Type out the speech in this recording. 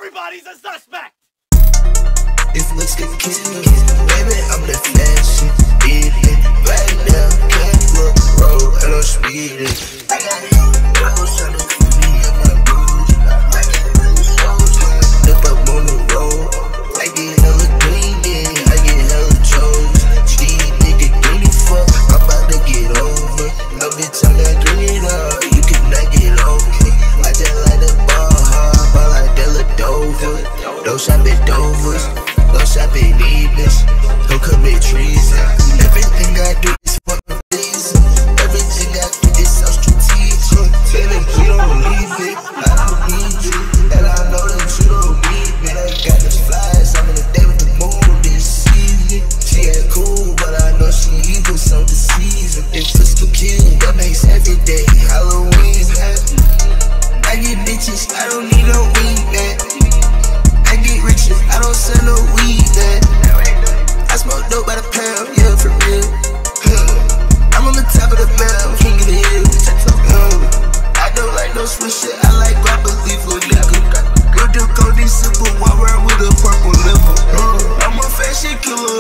Everybody's a suspect! If looks could kill, baby, I'm the fashion. Did it right now, can't look, roll, and I'm speeding. I got rolls on the me and my boots. I got rolls, if I'm on the road, I get hella green, then I get hella chose. Steve, nigga, give me fuck, I'm about to get over. No bitch, I'm not green up, you cannot get over me. I just like the ball hard, ball like Della Dover. Don't shop at Dover's. Don't shop at Needless, don't commit treason. Everything I do is for a reason. Everything I do is so strategic. Baby, you don't leave it, I don't need you. And I know that you don't need me. I got the flies, I'm in the day with the moon this evening. She ain't cool, but I know she evil, so the season. If it's the kill, that makes every day Halloween happy. I get bitches, I don't need no weed, man. I get richer, I don't sell no weed, man. I smoke dope by the pound, yeah, for real. I'm on the top of the mountain, king of the hill. I don't like no switch shit, I like rapper, leave a nigga. Go do codeine, simple, walk around with a purple liver. I'm a fashion killer,